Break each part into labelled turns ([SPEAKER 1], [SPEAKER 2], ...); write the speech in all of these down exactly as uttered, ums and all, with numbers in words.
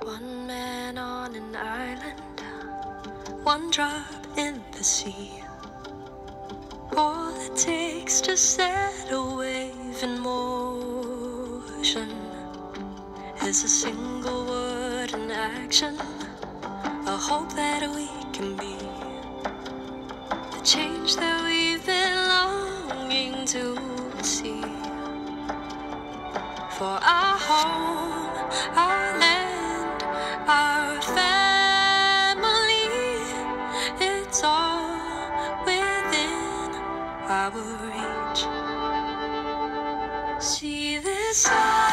[SPEAKER 1] One man on an island, one drop in the sea. All it takes to set a wave in motion is a single word in action, a hope that we can be the change that we've been longing to see. For our home, our land, our family, it's all within our reach. See this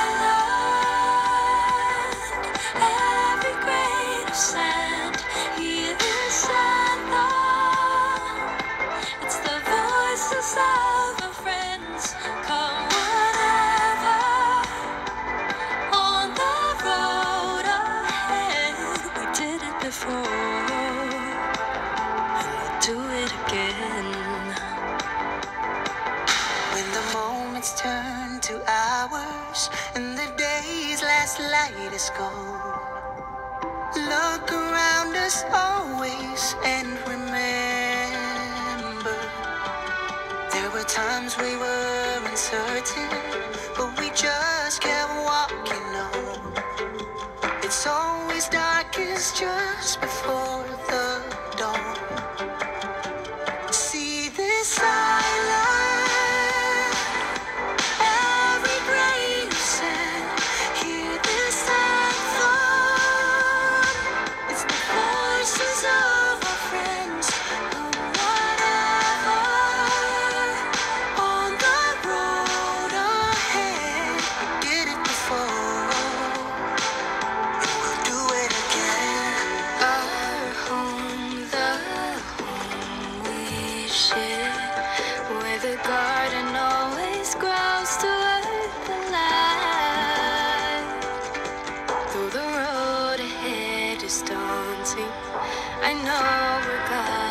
[SPEAKER 1] island, every grain of sand. Hear this anthem, it's the voices of our friends. Come whatever, on the road ahead. We did it before, and we'll do it again.
[SPEAKER 2] When the moments turn to hours and the day's last light is gone, look around us always and remember, there were times we were uncertain, but we just kept walking on. It's always darkest just before the dawn. See this island, every grain of sand. Hear this anthem, it's the voices of our friends. Come whatever, on the road ahead. We did it before, and we'll do it again.
[SPEAKER 1] Our home, the home we share, where the garden always grows to earth and light. Though the road ahead is daunting, I know we're guided